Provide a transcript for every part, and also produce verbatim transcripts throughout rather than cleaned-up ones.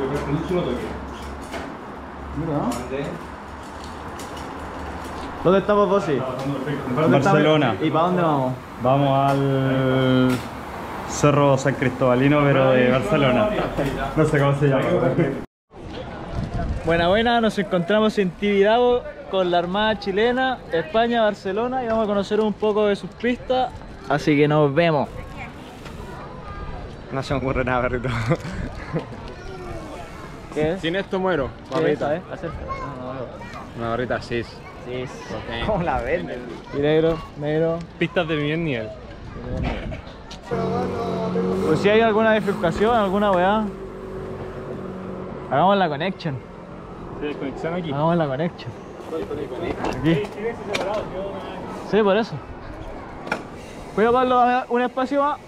el último toque. Mira, ¿no? ¿Dónde estamos, Bossi? Barcelona. ¿Y para dónde vamos? Vamos al Cerro San Cristobalino, pero de Barcelona. No sé cómo se llama. Buena, buena, nos encontramos en Tibidabo con la Armada Chilena, España, Barcelona, y vamos a conocer un poco de sus pistas, así que nos vemos. No se me ocurre nada, perrito. ¿Qué es? Sin esto muero. ¿Qué es? ¿Sabes? Hacer... No, no, no. Una barrita cis. Sí, Ok. ¿cómo la venden? Y negro, negro. Pistas de primer nivel. Pues si hay alguna bifurcación, alguna weá, hagamos la connection. ¿Tienes conexión aquí? Hagamos la connection. Aquí. Sí, por eso. Cuidado, Pablo, dame un espacio más.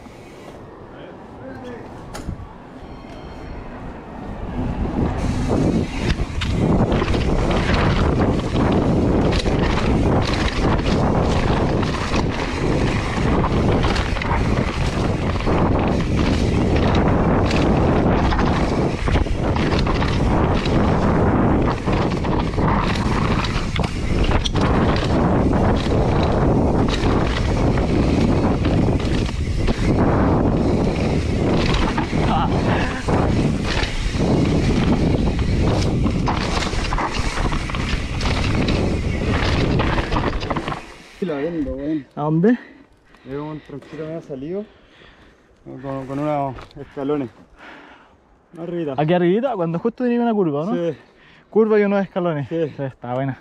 ¿A dónde? Veo un tronquito me ha salido con, con unos escalones. Una arribita. Aquí arribita, cuando justo tenía una curva, ¿no? Sí. Curva y unos escalones. Sí. Sí, está buena.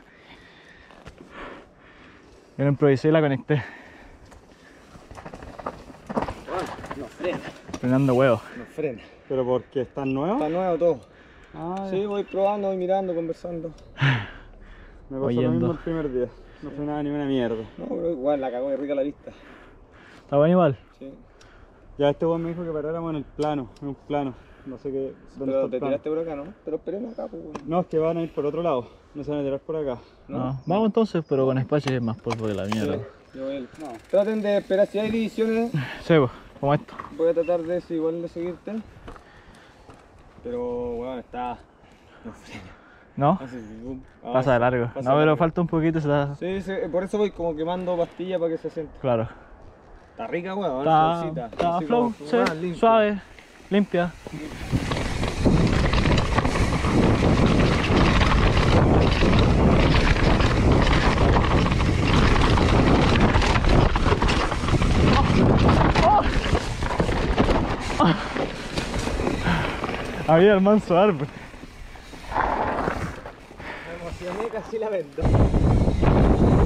Yo la improvisé y la conecté. No frena, Frenando huevos. no frena. ¿Pero porque están nuevos? Está nuevo todo. Ah, Sí, voy probando, voy mirando, conversando. me pasó oyendo. lo mismo el primer día. No frenaba ni una mierda. No, pero igual la cagó de rica la vista. ¿Está bueno igual? Sí. Ya este weón me dijo que paráramos en el plano, en un plano. No sé qué. ¿Dónde Pero está te el plano? tiraste por acá, ¿no? Pero esperemos acá, pues. Bueno. No, es que van a ir por otro lado. No se van a tirar por acá. No. Vamos entonces, pero con espacio es más polvo que la mierda. Sí, yo voy el- no. Traten de esperar, si hay divisiones, Sí, pues, como esto. voy a tratar de eso, igual de seguirte. Pero, bueno, está... No frena. ¿No? Hace boom. Ah, Pasa de largo. pasa No, de pero largo. falta un poquito y se da. Sí, sí, por eso voy como quemando pastillas para que se sienta. Claro. Está rica, weón, Está, flowcita. está Así flow, como sí, fumada, limpia. suave, limpia. Había el manso árbol. Me emocioné, casi la vendo.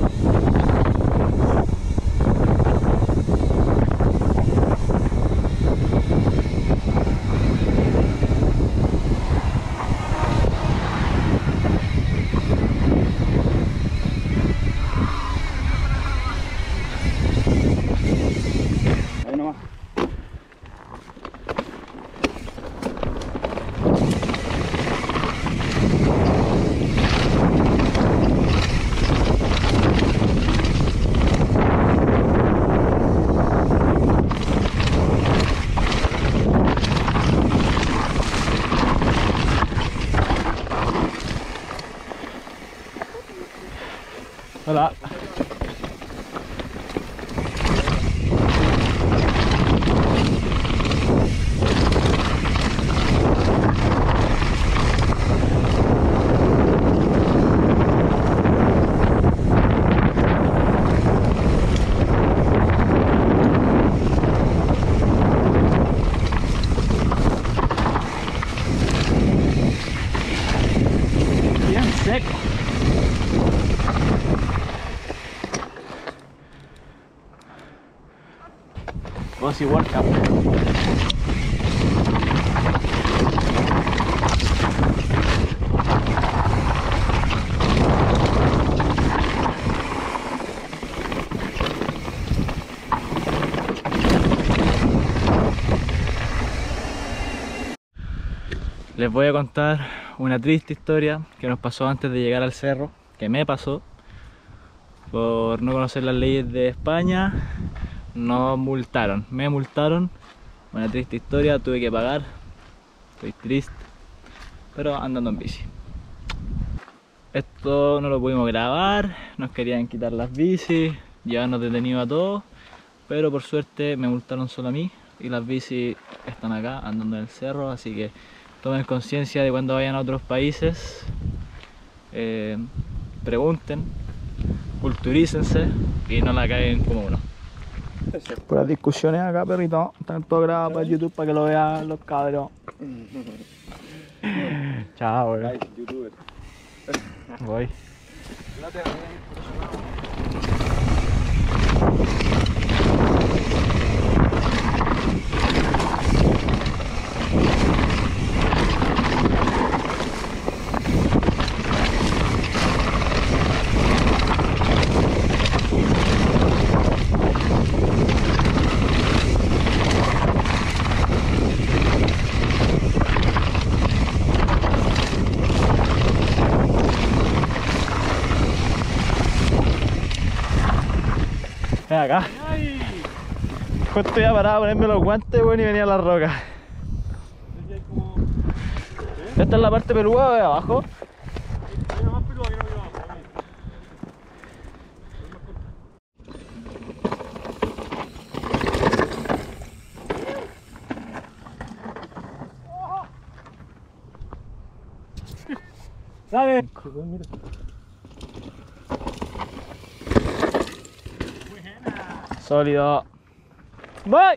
Ahí nomás. Hola. Bien seco. Bossy workout. Les voy a contar una triste historia que nos pasó antes de llegar al cerro, que me pasó por no conocer las leyes de España. Nos multaron, me multaron, una triste historia, tuve que pagar, estoy triste, pero andando en bici. Esto no lo pudimos grabar, nos querían quitar las bicis, llevarnos detenidos a todos, pero por suerte me multaron solo a mí y las bicis están acá andando en el cerro, así que tomen conciencia de cuando vayan a otros países, eh, pregunten, culturícense y no la caguen como uno. Por las discusiones acá, perrito, están todos grabados para YouTube para que lo vean los cabros. Chao, weón. youtuber. Voy. Ven acá. Justo ya paraba a ponerme los guantes, bueno, y venía la roca. Esta es la parte peluda de abajo. ¿Sabes? Sólido. ¡Voy!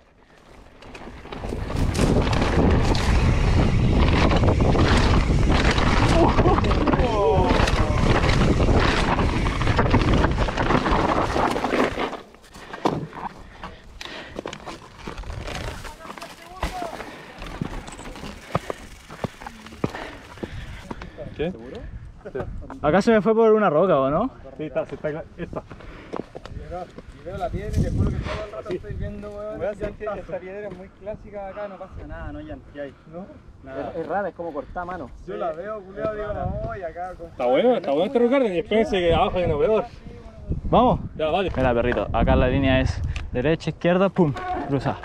¿Qué? ¿Seguro? Acá se me fue por una roca, ¿o no? Sí, está, sí, está claro. Esta. Y veo la piedra y te juro que todo el rato estoy viendo, weón. Esta piedra es muy clásica de acá, no pasa nada, no hay ¿qué hay? ¿No? Nada. Es, es rara, es como cortada a mano. Yo la veo, culiado, digo, no, y acá. Está bueno, está bueno este lugar y espérense que abajo hay uno peor. ¿Vamos? Ya, vale. Mira, perrito, acá la línea es derecha, izquierda, pum, cruza.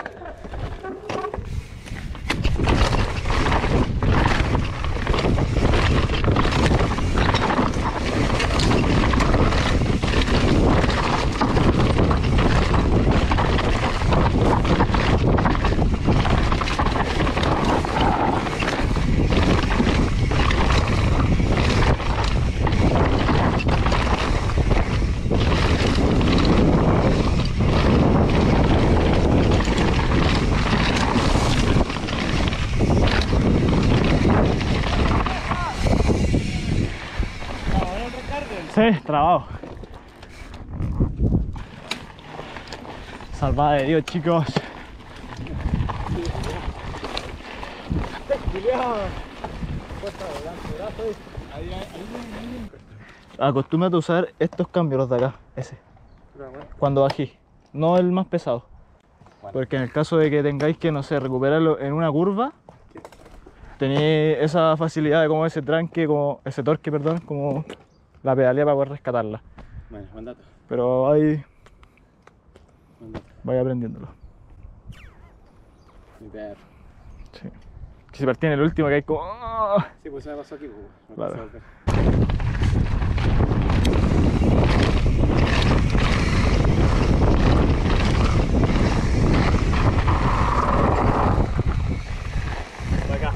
Sí, trabado. Salvada de Dios, chicos. Acostúmbrate a usar estos cambios, los de acá, ese. Cuando bajís, no el más pesado. Porque en el caso de que tengáis que, no sé, recuperarlo en una curva, tenéis esa facilidad de como ese tranque, como ese torque, perdón, como la pedalea para poder rescatarla. Bueno, buen dato. Pero ahí Buen dato. vaya aprendiéndolo. Mi perro. Sí. Que se partía en el último que hay como... ¡oh! Sí, pues se me pasó aquí, pues. Me Claro. pasó acá. Acá.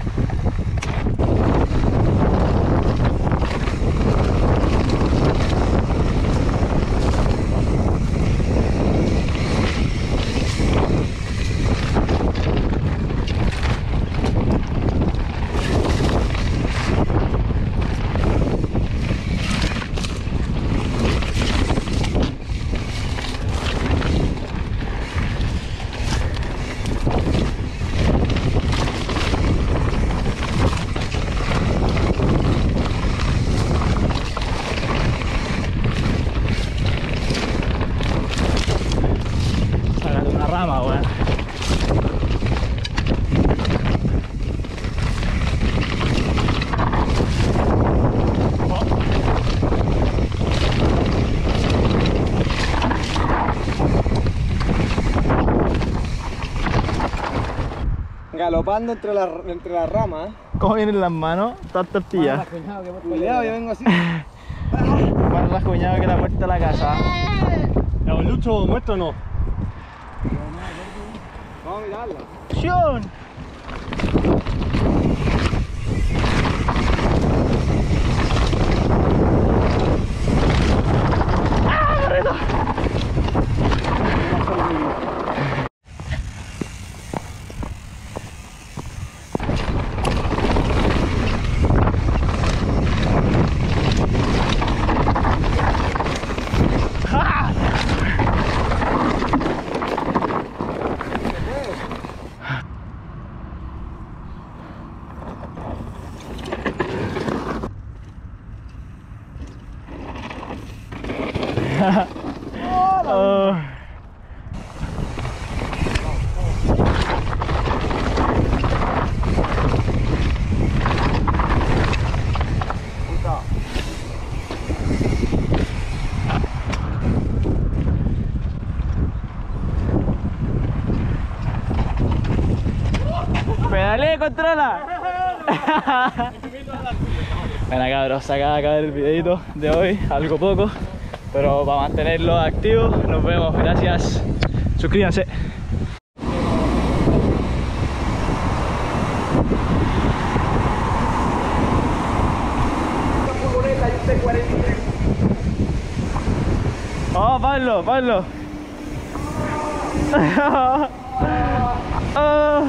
Sácate una rama, weón. Galopando entre las entre las ramas. ¿Cómo vienen las manos? Todas tortillas. Culeado, yo vengo así. Más rasguñado que la puerta de la casa. Ya, pues, Lucho, muéstranos. Vamos a mirarla. ¡Acción! ¡Ah, perrito! Oh. Pedale, controla. Bueno, cabros, se acaba de acabar el videito de hoy, algo poco, pero para mantenerlo activo, nos vemos, gracias, suscríbanse. Oh, Pablo, Pablo. Oh.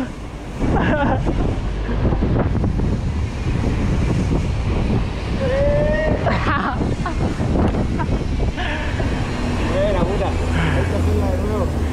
Buena, puta. Hay que hacerla de nuevo.